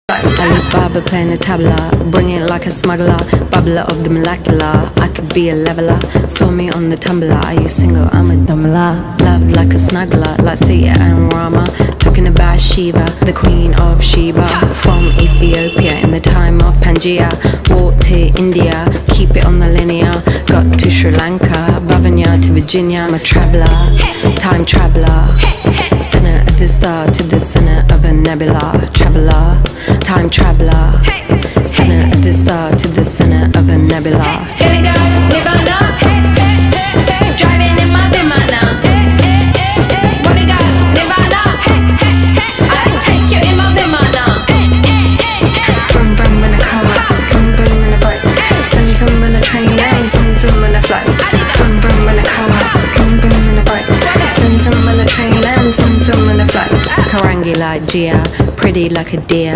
Alibaba playing the tabla, bring it like a smuggler, bubbler of the molecular. I could be a leveler, saw me on the tumbler. Are you single? I'm a dumbler. Love like a snuggler, like Sita and Rama. Talking about Shiva, the queen of Sheba. From Ethiopia in the time of Pangaea. Walked to India, keep it on the linear. Got to Sri Lanka, Vavanya to Virginia. I'm a traveler, time traveler. Center of the star to the center of a nebula. Traveler, time traveler. Center of the star to the center of a nebula. Here we go, Nirvana. Driving in my Vimana. Wanna go, Nirvana. I'll take you in my Vimana. Vroom vroom in a car, vroom vroom in a bike. Send some in a train and send some in a flight. Vroom vroom in a car, vroom vroom in a bike. Send some in a train and send some in a flight. Karangi like Gia, pretty like a deer.